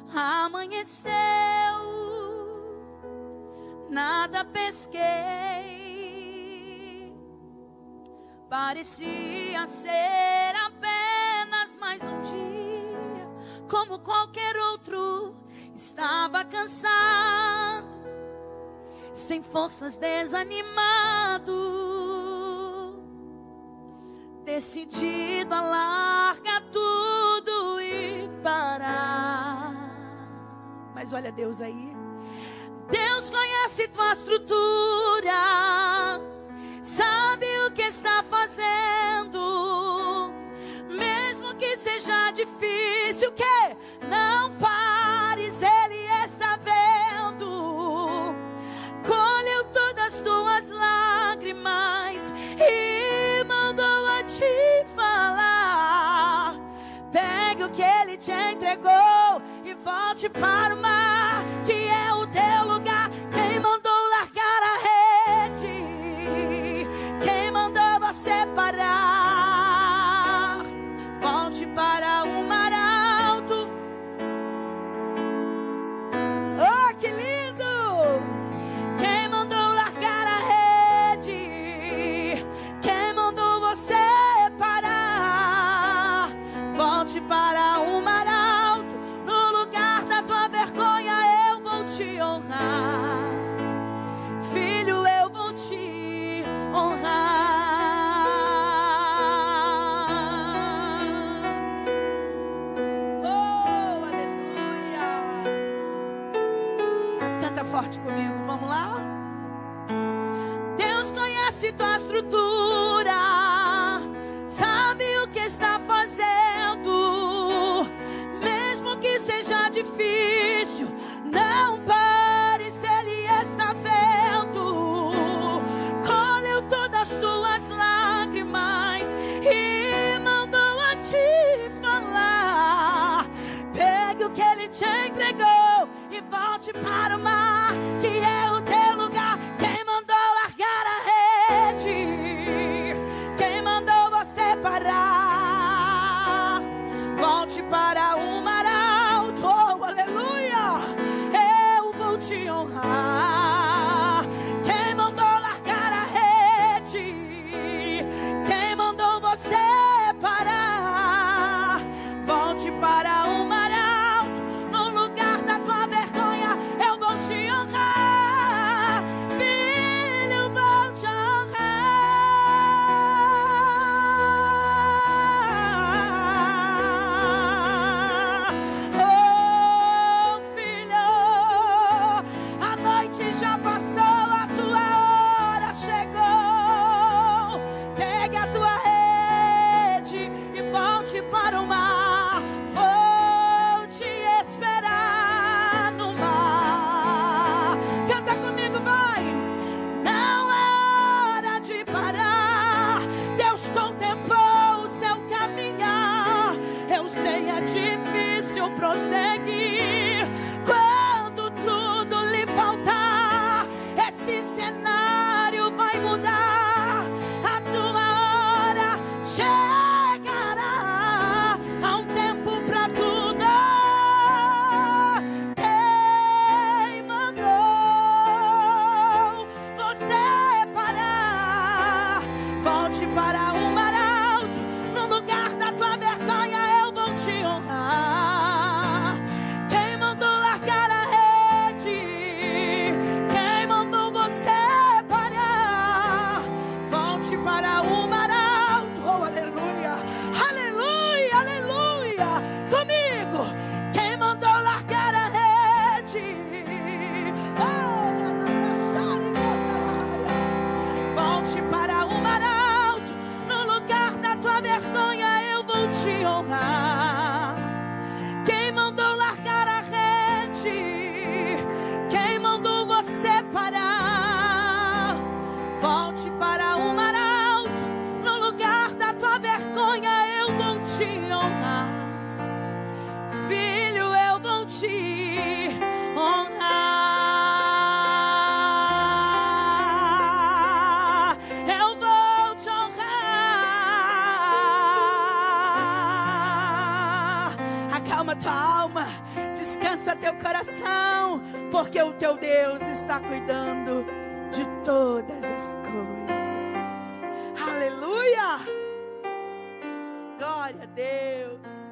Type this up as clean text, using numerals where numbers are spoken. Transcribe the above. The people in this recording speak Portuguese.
Amanheceu, nada pesquei. Parecia ser apenas mais um dia, como qualquer outro. Estava cansado, sem forças, desanimado, decidido a largar tudo e parar. Mas olha Deus aí. Deus conhece tua estrutura, sabe o que está fazendo. Mesmo que seja difícil, que não pares, Ele está vendo. Colheu todas as tuas lágrimas e mandou a te falar. Pegue o que Ele te entregou e volte para o mar, que é o teu lugar. Quem mandou largar a rede? Quem mandou você parar? Volte para o mar alto. Oh, que lindo! Quem mandou largar a rede? Quem mandou você parar? Volte para o mar alto. No lugar da tua vergonha eu vou te honrar. Filho, eu vou te honrar. Oh, aleluia. Canta forte comigo, vamos lá? Deus conhece tua estrutura, sabe o que está fazendo. Mesmo que seja difícil, não pares, Ele está vendo. Colheu todas as tuas lágrimas e mandou a te falar. Pegue o que Ele te entregou e volte para o mar, que é o teu lugar. Quem mandou largar a rede? Quem mandou você parar? Volte para o mar alto. Oh, aleluia! Eu vou te honrar. Quem mandou largar a rede? Quem mandou você parar? Volte para o mar alto. No lugar da tua vergonha eu vou te honrar. Filho, vou te honrar. Oh, filho, a noite já passou, a tua hora chegou. Pegue a tua rede e volte para o mar. Vou te esperar no mar. Canta comigo, vai. Não é hora de parar. Deus contemplou o seu caminhar. Eu sei, é difícil prosseguir quando tudo lhe faltar. Esse cenário vai mudar. A tua hora chegará. Há um tempo pra tudo. Quem mandou você parar? Volte para o mar alto. No lugar da tua vergonha eu vou te honrar. Quem mandou largar a rede? Quem mandou você parar? Volte para o mar alto. Oh, aleluia, aleluia, aleluia. Comigo. Quem mandou largar a rede? Oh, volte para o mar alto. No lugar da tua vergonha eu vou te honrar. Quem mandou largar a rede? Quem mandou você parar? Volte para o mar alto. No lugar da tua vergonha eu vou te honrar. Filho, eu vou te honrar. Eu vou te honrar. Acalma tua alma. Descansa teu coração, porque o teu Deus está cuidando de todas as coisas. Aleluia! Glória a Deus.